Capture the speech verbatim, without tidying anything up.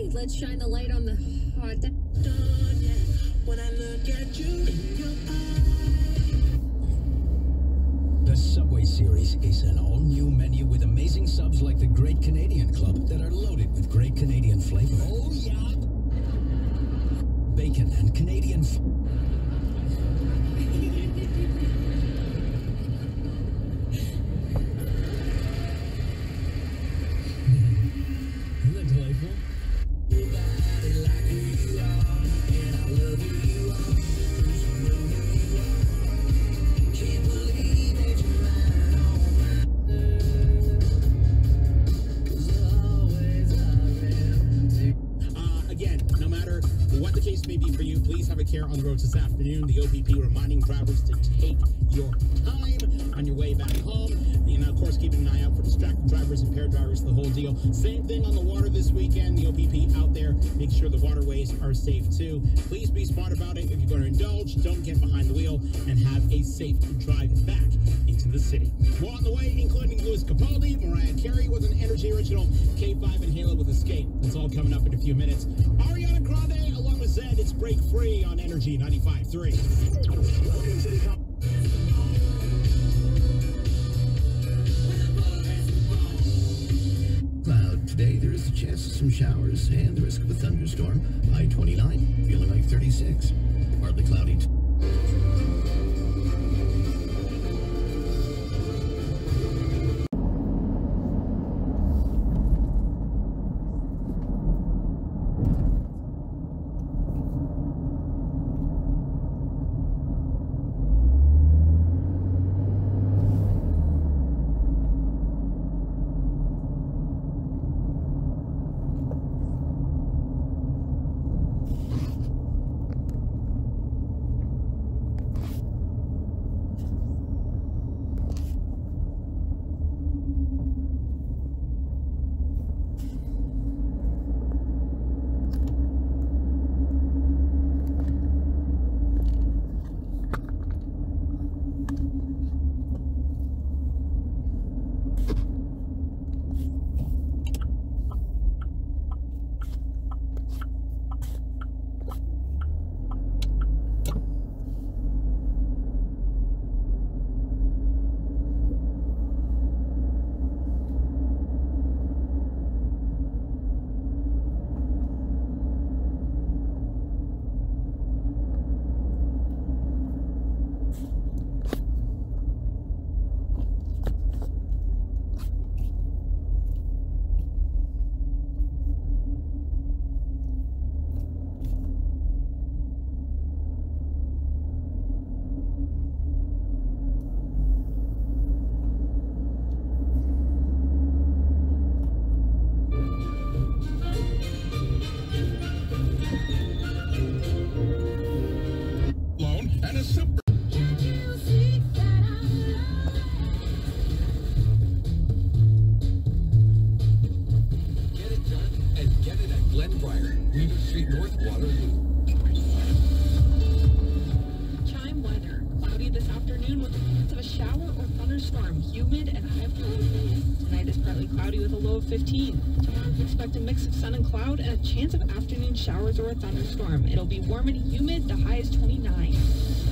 Okay, let's shine the light on the hot done. Yeah. When I look at you in your eyes. The Subway series is an all-new menu with amazing subs like the Great Canadian Club that are loaded with great Canadian flavor. Oh yeah! Bacon and Canadian f Isn't that delightful? What the case may be for you, please have a care on the roads this afternoon. The O P P reminding drivers to take your time on your way back home. And of course, keeping an eye out for distracted drivers, impaired drivers, the whole deal. Same thing on the water this weekend. The O P P out there, make sure the waterways are safe too. Please be smart about it. If you're going to indulge, don't get behind the wheel and have a safe drive back into the city. Well, on the way, including Louis Capaldi, Mariah Carey with an Energy Original, K five and Halo with Escape. That's all coming up in a few minutes. Ariana Grande, along with Zed, it's Break Free on Energy ninety-five point three. Welcome to the Cloud. Today there is a chance of some showers and the risk of a thunderstorm. I twenty-nine, feeling like thirty-six. Partly cloudy. Chime weather. Cloudy this afternoon with a chance of a shower or thunderstorm. Humid and high of twenty. Tonight is partly cloudy with a low of fifteen. Tomorrow expect a mix of sun and cloud and a chance of afternoon showers or a thunderstorm. It'll be warm and humid. The high is twenty-nine.